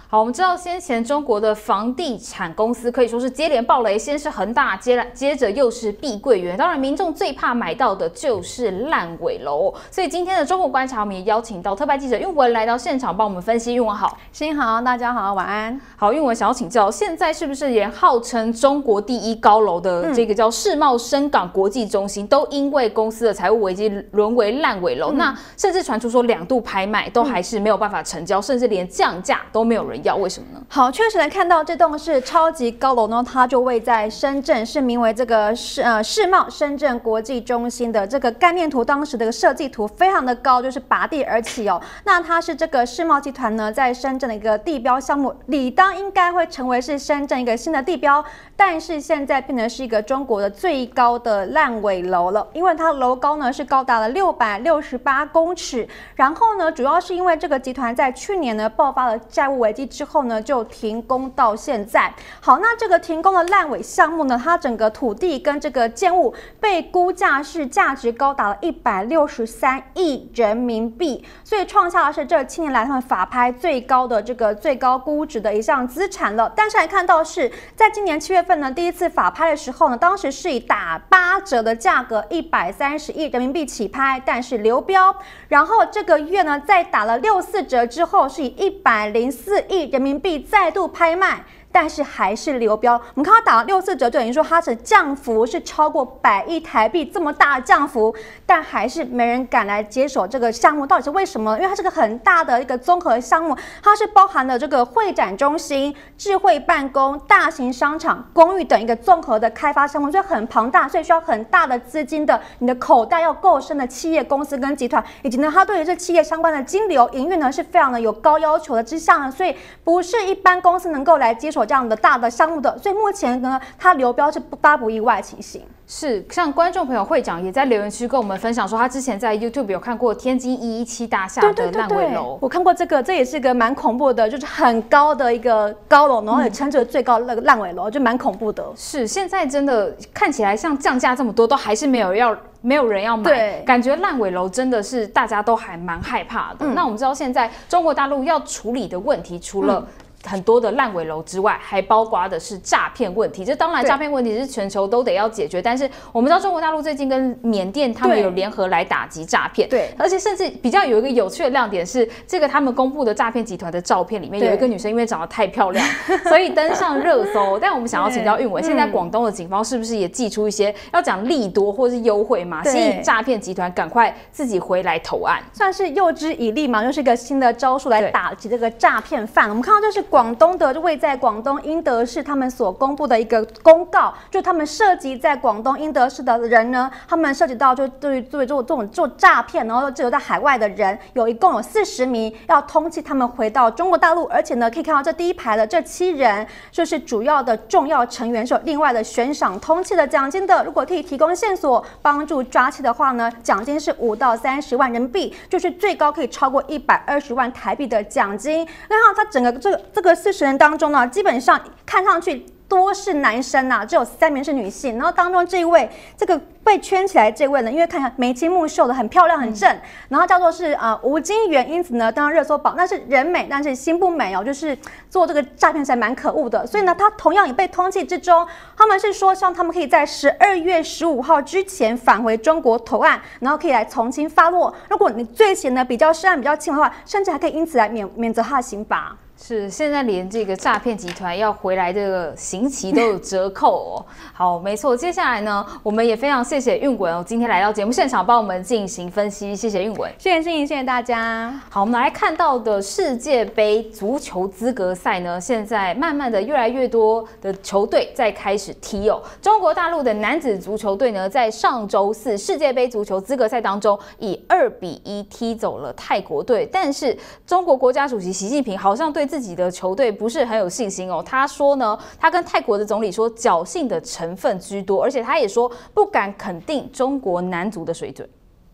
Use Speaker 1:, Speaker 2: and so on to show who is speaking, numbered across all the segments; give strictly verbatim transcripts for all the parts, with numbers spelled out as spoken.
Speaker 1: 好，我们知道先前中国的房地产公司可以说是接连爆雷，先是恒大，接接着又是碧桂园。当然，民众最怕买到的就是烂尾楼。所以今天的中国观察，我们也邀请到特派记者韵文来到现场，帮我们分析。韵文好，
Speaker 2: 新好，大家好，晚安。
Speaker 1: 好，韵文想要请教，现在是不是连号称中国第一高楼的这个叫世贸深港国际中心，嗯、都因为公司的财务危机沦为烂尾楼？嗯、那甚至传出说两度拍卖都还是没有办法成交，嗯、甚至连降价都没有人要，为什么呢？
Speaker 2: 好，确实来看到这栋是超级高楼呢，它就位在深圳，是名为这个世呃世贸深圳国际中心的这个概念图，当时的设计图非常的高，就是拔地而起哦。那它是这个世贸集团呢在深圳的一个地标项目，理当应该会成为是深圳一个新的地标，但是现在变成是一个中国的最高的烂尾楼了，因为它的楼高呢是高达了六百六十八公尺，然后呢，主要是因为这个集团在去年呢爆发了债务危机之后呢，就停工到现在。好，那这个停工的烂尾项目呢，它整个土地跟这个建物被估价是价值高达了一百六十三亿人民币，所以创下的是这七年来他们法拍最高的这个最高估值的一项资产了。但是还看到是在今年七月份呢，第一次法拍的时候呢，当时是以打八折的价格一百三十亿人民币起拍，但是流标，然后这个月呢再打了六四折之后，是以一百零四亿人民币再度拍卖，但是还是流标。我们看它打了六四折，就等于说它的降幅是超过百亿台币这么大的降幅，但还是没人敢来接手这个项目，到底是为什么？因为它是个很大的一个综合项目，它是包含了这个会展中心、智慧办公、大型商场、公寓等一个综合的开发项目，所以很庞大，所以需要很大的资金的，你的口袋要够深的企业公司跟集团，以及呢，它对于这企业相关的金流营运呢是非常的有高要求的之下呢，所以不是一般公司能够来接手这样的大的项目的，所以目前呢，它流标是不大不意外的情形。
Speaker 1: 是，像观众朋友会长也在留言区跟我们分享说，他之前在 YouTube 有看过天津一一七大厦的烂尾楼。
Speaker 2: 我看过这个，这也是个蛮恐怖的，就是很高的一个高楼，然后也称之为最高的那个烂尾楼，就蛮恐怖的。
Speaker 1: 是，现在真的看起来像降价这么多，都还是没有要。没有人要买，感觉烂尾楼真的是大家都还蛮害怕的。嗯、那我们知道现在中国大陆要处理的问题，除了、嗯很多的烂尾楼之外，还包括的是诈骗问题。这当然，诈骗问题是全球都得要解决。但是我们知道中国大陆最近跟缅甸他们有联合来打击诈骗，对，而且甚至比较有一个有趣的亮点是，这个他们公布的诈骗集团的照片里面有一个女生，因为长得太漂亮，所以登上热搜。但我们想要请教韵文，现在广东的警方是不是也祭出一些要讲利多或是优惠嘛，吸引诈骗集团赶快自己回来投案，
Speaker 2: 算是诱之以利嘛，就是一个新的招数来打击这个诈骗犯。我们看到这是广东的位在广东英德市，他们所公布的一个公告，就他们涉及在广东英德市的人呢，他们涉及到就对于做这种做诈骗，然后滞留在海外的人，有一共有四十名要通缉他们回到中国大陆，而且呢，可以看到这第一排的这七人，就是主要的重要成员是有另外的悬赏通缉的奖金的，如果可以提供线索帮助抓缉的话呢，奖金是五到三十万人民币，就是最高可以超过一百二十万台币的奖金。那它整个这个这个四十人当中呢，基本上看上去多是男生啊，只有三名是女性。然后当中这一位，这个被圈起来这位呢，因为看看眉清目秀的，很漂亮很正，嗯、然后叫做是呃吴金元，因此呢当然热搜榜，但是人美但是心不美哦，就是做这个诈骗才蛮可恶的。所以呢，他同样也被通缉之中，他们是说希望他们可以在十二月十五号之前返回中国投案，然后可以来从轻发落。如果你罪嫌呢比较涉案比较轻的话，甚至还可以因此来免免责他的刑罚。
Speaker 1: 是，现在连这个诈骗集团要回来这个刑期都有折扣哦。好，没错。接下来呢，我们也非常谢谢韵文哦，今天来到节目现场帮我们进行分析，谢谢韵文，
Speaker 2: 谢谢心怡，谢谢大家。
Speaker 1: 好，我们来看到的世界杯足球资格赛呢，现在慢慢的越来越多的球队在开始踢哦。中国大陆的男子足球队呢，在上周四世界杯足球资格赛当中，以二比一踢走了泰国队，但是中国国家主席习近平好像对自己的球队不是很有信心哦。他说呢，他跟泰国的总理说，侥幸的成分居多，而且他也说不敢肯定中国男足的水准。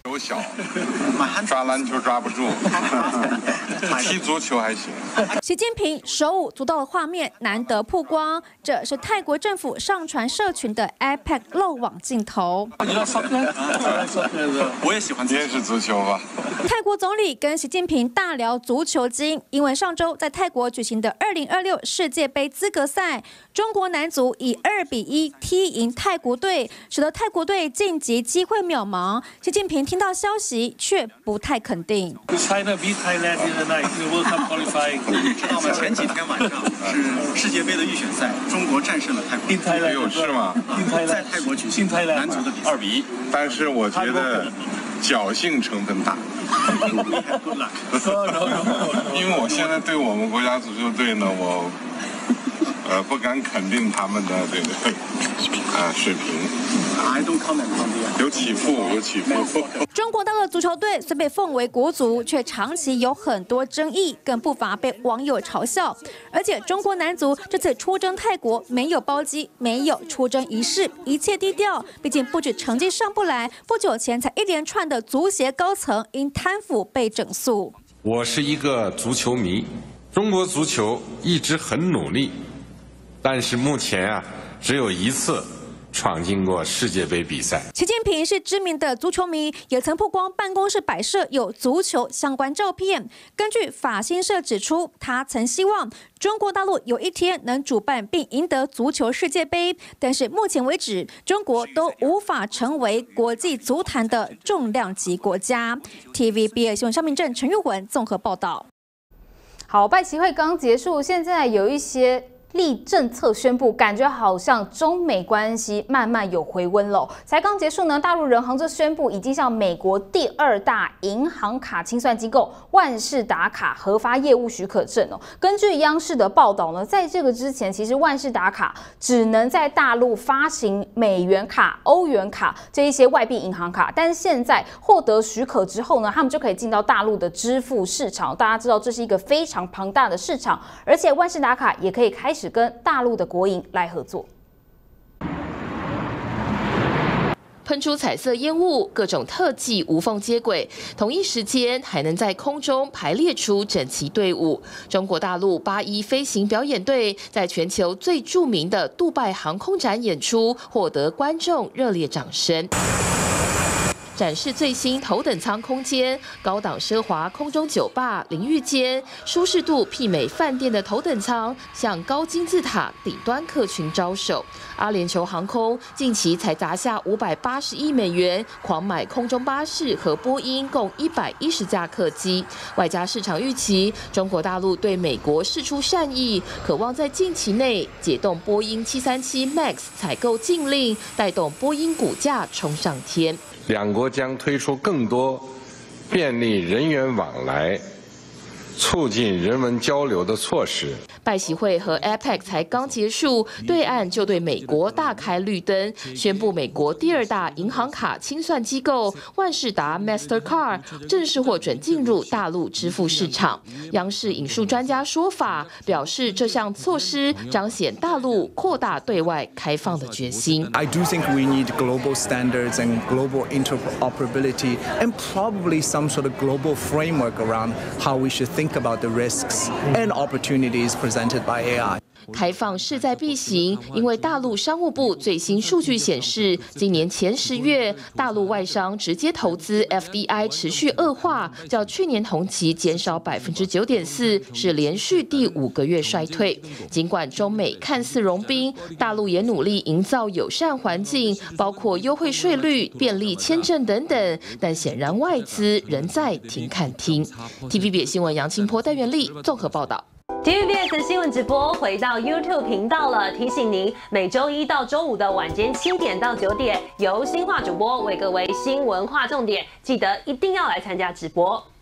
Speaker 3: 手小，抓篮球抓不住，踢足球还行。
Speaker 2: 习近平手舞足蹈的画面难得曝光，这是泰国政府上传社群的 iPad 漏网镜头。
Speaker 3: 我也喜欢，你也是足球吧？
Speaker 2: 泰国总理跟习近平大聊足球经，因为上周在泰国举行的二零二六世界杯资格赛，中国男足以二比一踢赢泰国队，使得泰国队晋级机会渺茫。习近平听到消息却不太肯定。
Speaker 4: China beat Thailand in the night in the World Cup qualifying。
Speaker 5: 你知道吗？前几天晚上是世界杯的预选赛，中国战胜了泰国。
Speaker 4: In Thailand
Speaker 3: 有事吗？
Speaker 5: 在泰国举行男足的比赛，
Speaker 3: 二比一。但是我觉得侥幸成分大。因为我现在对我们国家足球队呢，我呃不敢肯定他们的这个呃水平。
Speaker 5: I don't comment on the
Speaker 3: 有起伏，有起伏。
Speaker 2: 中国大陆足球队虽被奉为国足，却长期有很多争议，更不乏被网友嘲笑。而且中国男足这次出征泰国没有包机，没有出征仪式，一切低调。毕竟不止成绩上不来，不久前才一连串的足协高层因贪腐被整肃。
Speaker 6: 我是一个足球迷，中国足球一直很努力，但是目前啊，只有一次闯进过世界杯比赛。
Speaker 2: 习近平是知名的足球迷，也曾曝光办公室摆设有足球相关照片。根据法新社指出，他曾希望中国大陆有一天能主办并赢得足球世界杯，但是目前为止，中国都无法成为国际足坛的重量级国家。T V B 新闻邵明正、陈玉文综合报道。
Speaker 1: 好，拜习会刚结束，现在有一些立政策宣布，感觉好像中美关系慢慢有回温了。才刚结束呢，大陆人行就宣布已经向美国第二大银行卡清算机构万事达卡核发业务许可证哦。根据央视的报道呢，在这个之前，其实万事达卡只能在大陆发行美元卡、欧元卡这一些外币银行卡，但是现在获得许可之后呢，他们就可以进到大陆的支付市场。大家知道这是一个非常庞大的市场，而且万事达卡也可以开始跟大陆的国营来合作。
Speaker 7: 喷出彩色烟雾，各种特技无缝接轨，同一时间还能在空中排列出整齐队伍。中国大陆八一飞行表演队在全球最著名的杜拜航空展演出，获得观众热烈掌声。展示最新头等舱空间，高档奢华空中酒吧、淋浴间，舒适度媲美饭店的头等舱，向高金字塔顶端客群招手。阿联酋航空近期才砸下五百八十亿美元，狂买空中巴士和波音共一百一十架客机，外加市场预期，中国大陆对美国释出善意，渴望在近期内解冻波音七三七 MAX 采购禁令，带动波音股价冲上天。
Speaker 6: 两国将推出更多便利人员往来、促进人文交流的措施。
Speaker 7: 拜习会和 A P E C 才刚结束，对岸就对美国大开绿灯，宣布美国第二大银行卡清算机构万事达 Mastercard 正式获准进入大陆支付市场。央视引述专家说法，表示这项措施彰显大陆扩大对外开放的决心。
Speaker 8: I do think we need global standards and global interoperability and probably some sort of global framework around how we should think about the risks and opportunities presented by A I.
Speaker 7: 开放势在必行，因为大陆商务部最新数据显示，今年前十月，大陆外商直接投资 F D I 持续恶化，较去年同期减少百分之九点四，是连续第五个月衰退。尽管中美看似融冰，大陆也努力营造友善环境，包括优惠税率、便利签证等等，但显然外资仍在停看听。T V B 新闻杨清波、戴元丽综合报道。
Speaker 9: T V B S 新闻直播回到 YouTube 频道了，提醒您每周一到周五的晚间七点到九点，由新化主播为各位新闻划重点，记得一定要来参加直播。